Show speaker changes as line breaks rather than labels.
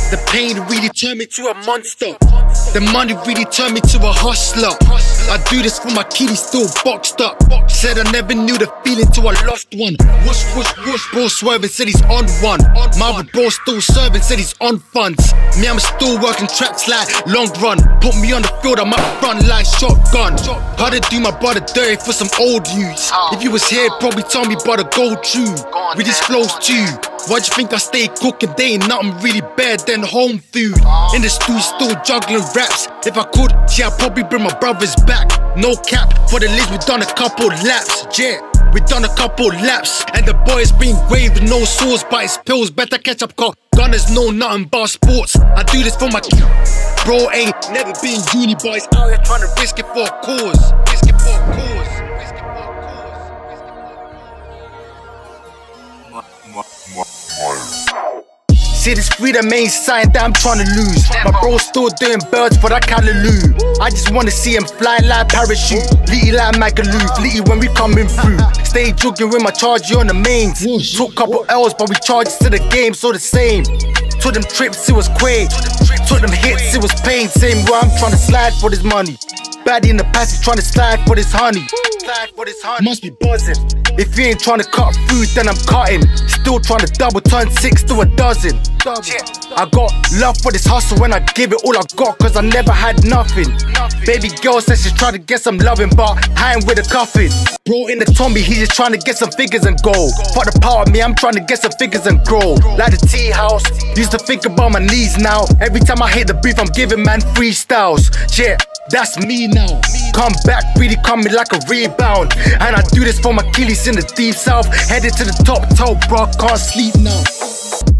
The pain really turned me to a monster. The money really turned me to a hustler. I do this for my kitty still boxed up. Said I never knew the feeling till I lost one. Whoosh, whoosh, whoosh, bro swerving, said he's on one. My other bro still serving, said he's on funds. Me, I'm still working traps like long run. Put me on the field, I might run like shotgun. How to do my brother dirty for some old news. If you was here, probably tell me brother go true. With these flows too. Why'd you think I stay cooking? They ain't nothing really better than home food. In the stew, still juggling raps. If I could, yeah, I'd probably bring my brothers back. No cap, for the list we done a couple laps. Yeah, we done a couple laps. And the boys been grave with no sauce, but it's pills. Better catch up, car gunners know nothing about sports. I do this for my bro, ain't never been uni, but he's out here trying to risk it for a cause. Risk it for a cause. See this freedom ain't sign that I'm tryna lose. My bro still doing birds for that callaloo. I just wanna see him fly like parachute. Litty like Magaloo, litty when we coming through. Stay jugging with my charge on the mains. Took couple L's but we charged to the game, so the same. Took them trips, it was quaid. Took them hits, it was pain. Same way I'm tryna slide for this money. Baddie in the passage tryna slide for this honey. Must be buzzing. If you ain't tryna cut food, then I'm cutting. Still tryna double turn 6 to a dozen. I got love for this hustle when I give it all I got, cause I never had nothing. Baby girl says she's trying to get some loving, but I ain't with a cuffin'. Bro in the Tommy, he just trying to get some figures and go. Fuck the part of me, I'm trying to get some figures and grow. Like the tea house, used to think about my knees now. Every time I hit the beef, I'm giving man freestyles. Yeah, that's me now. Come back, really coming like a rebound. And I do this for my killies in the deep south. Headed to the top, bro, can't sleep now.